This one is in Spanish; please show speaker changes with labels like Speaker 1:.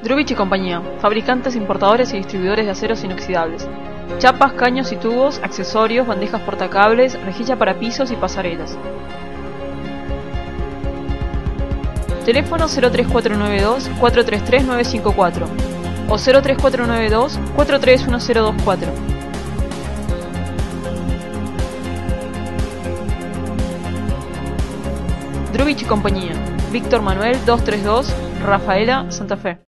Speaker 1: Drubich y compañía, fabricantes, importadores y distribuidores de aceros inoxidables. Chapas, caños y tubos, accesorios, bandejas portacables, rejilla para pisos y pasarelas. Teléfono 03492 433 954 o 03492 431024. Drubich y compañía, Víctor Manuel 232, Rafaela, Santa Fe.